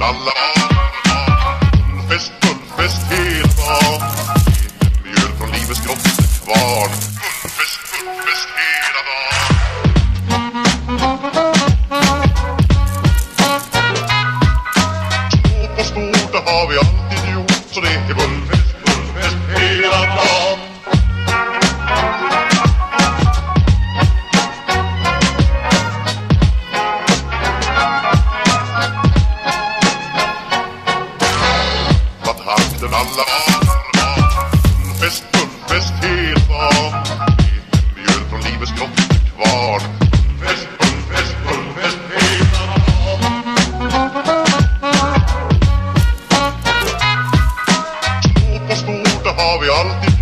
alla fullfest hela dagen. Mjöl från livets grottekvarn. Fullfest hela dagen. Små på stort, det har vi alltid gjort. Så det är fullfest hela dagen. Alla fullfest hela dagen. Mjöl från livets grottekvarn. Fullfest hela dagen. Små på stort, det har vi alltid